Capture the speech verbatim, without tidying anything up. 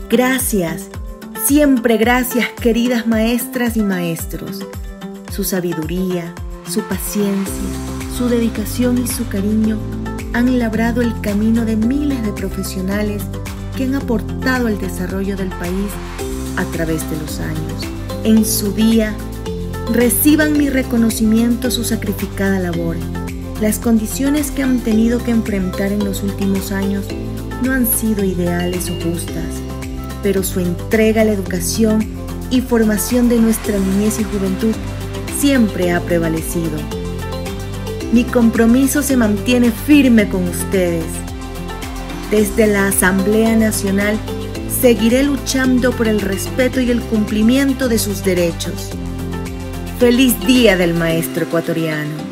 Gracias, siempre gracias, queridas maestras y maestros. Su sabiduría, su paciencia, su dedicación y su cariño han labrado el camino de miles de profesionales que han aportado al desarrollo del país a través de los años. En su día, reciban mi reconocimiento a su sacrificada labor. Las condiciones que han tenido que enfrentar en los últimos años no han sido ideales o justas, pero su entrega a la educación y formación de nuestra niñez y juventud siempre ha prevalecido. Mi compromiso se mantiene firme con ustedes. Desde la Asamblea Nacional seguiré luchando por el respeto y el cumplimiento de sus derechos. ¡Feliz Día del Maestro Ecuatoriano!